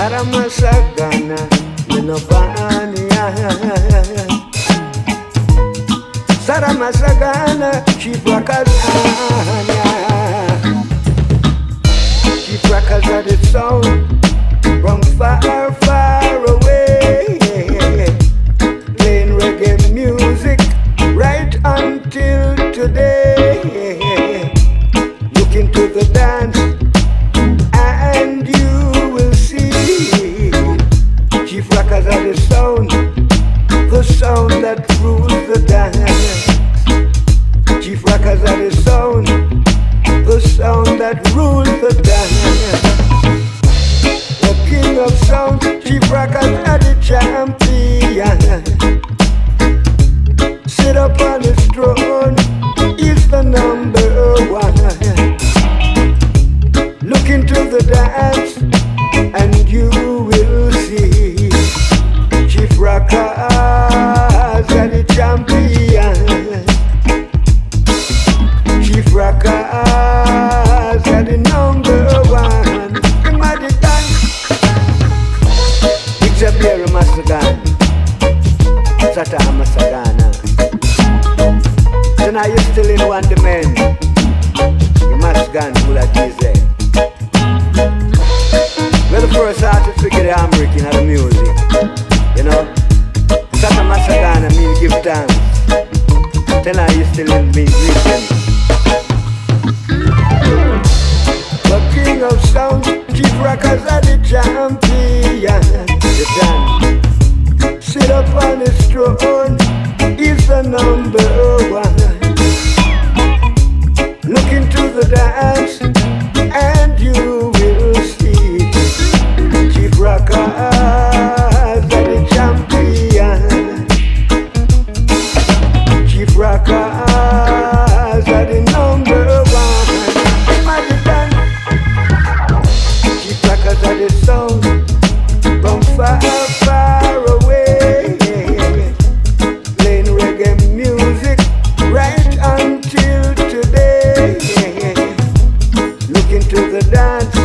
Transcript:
Saramasagana, Minovania. Saramasagana, Chiprakazania. Chiprakazad the sound from far, far away. Playing reggae music right until today. Look into the dance and you will see Chief Rockers are the sound that rules the dance. Chief Rockers are the sound that rules the dance. The king of sound, Chief Rockers are the champion. Sit up on his throne, he's the number one. Look into the dance and you will see Chief Rockers are the champion. Chief Rockers are the number one. Imagine that. It's a bear Masagan, Sata Masagana. So now you're still in one demand. You must gun who that is there. Well, the first artist figure the hammer in the music. You know? Sata Masagana mean give thanks. Then now you still in me greeting. The king of sound, Chief Rockers are the champion. The Dan. Sit up on his throne, he's the number one. Look into the dance and you will see Chief Rockers are the champion. Chief Rockers are the number one. Imagine that. Chief Rockers are the sound from far, far away. Playing reggae music right until today. Look into the dance